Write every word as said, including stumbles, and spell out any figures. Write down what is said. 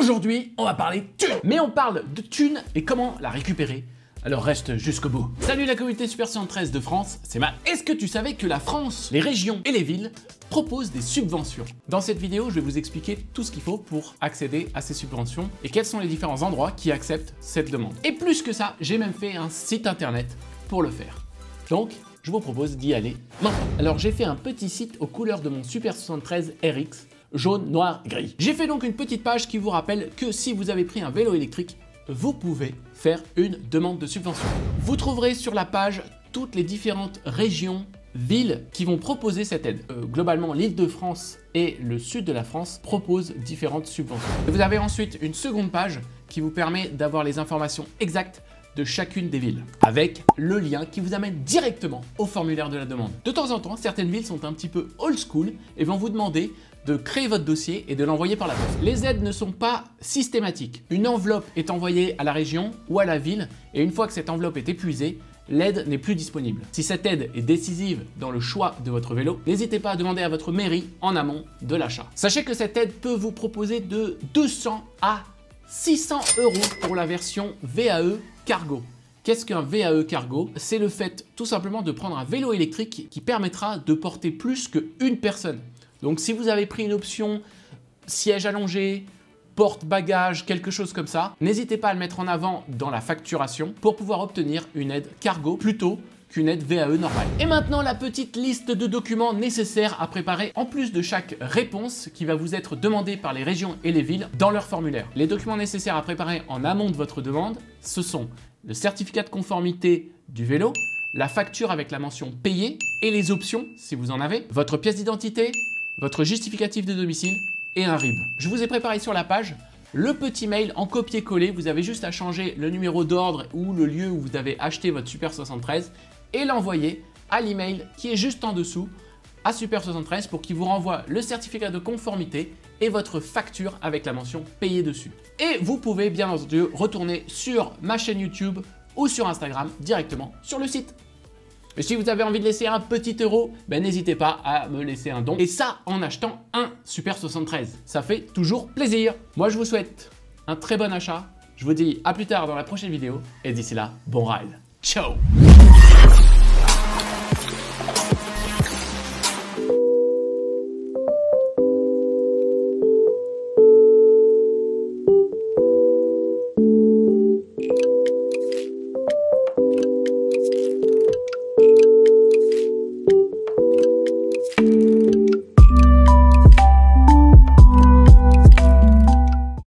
Aujourd'hui, on va parler thunes. Mais on parle de thunes et comment la récupérer. Alors reste jusqu'au bout. Salut la communauté Super soixante-treize de France, c'est Matt. Est-ce que tu savais que la France, les régions et les villes proposent des subventions? Dans cette vidéo, je vais vous expliquer tout ce qu'il faut pour accéder à ces subventions et quels sont les différents endroits qui acceptent cette demande. Et plus que ça, j'ai même fait un site internet pour le faire. Donc, je vous propose d'y aller maintenant. Alors j'ai fait un petit site aux couleurs de mon Super soixante-treize R X, jaune, noir, gris. J'ai fait donc une petite page qui vous rappelle que si vous avez pris un vélo électrique, vous pouvez faire une demande de subvention. Vous trouverez sur la page toutes les différentes régions, villes qui vont proposer cette aide. Euh, globalement, l'Île-de-France et le sud de la France proposent différentes subventions. Et vous avez ensuite une seconde page qui vous permet d'avoir les informations exactes de chacune des villes, avec le lien qui vous amène directement au formulaire de la demande. De temps en temps, certaines villes sont un petit peu old school et vont vous demander de créer votre dossier et de l'envoyer par la poste. Les aides ne sont pas systématiques. Une enveloppe est envoyée à la région ou à la ville et une fois que cette enveloppe est épuisée, l'aide n'est plus disponible. Si cette aide est décisive dans le choix de votre vélo, n'hésitez pas à demander à votre mairie en amont de l'achat. Sachez que cette aide peut vous proposer de deux cents à six cents euros pour la version V A E Cargo. Qu'est-ce qu'un V A E Cargo? C'est le fait tout simplement de prendre un vélo électrique qui permettra de porter plus qu'une personne. Donc si vous avez pris une option siège allongé, porte-bagages, quelque chose comme ça, n'hésitez pas à le mettre en avant dans la facturation pour pouvoir obtenir une aide cargo plutôt qu'une aide V A E normale. Et maintenant, la petite liste de documents nécessaires à préparer en plus de chaque réponse qui va vous être demandée par les régions et les villes dans leur formulaire. Les documents nécessaires à préparer en amont de votre demande, ce sont le certificat de conformité du vélo, la facture avec la mention payé et les options si vous en avez, votre pièce d'identité, votre justificatif de domicile et un R I B. Je vous ai préparé sur la page le petit mail en copier-coller. Vous avez juste à changer le numéro d'ordre ou le lieu où vous avez acheté votre Super soixante-treize et l'envoyer à l'email qui est juste en dessous à Super soixante-treize pour qu'il vous renvoie le certificat de conformité et votre facture avec la mention payé dessus. Et vous pouvez bien entendu retourner sur ma chaîne YouTube ou sur Instagram directement sur le site. Et si vous avez envie de laisser un petit euro, ben n'hésitez pas à me laisser un don. Et ça, en achetant un Super soixante-treize. Ça fait toujours plaisir. Moi, je vous souhaite un très bon achat. Je vous dis à plus tard dans la prochaine vidéo. Et d'ici là, bon ride. Ciao!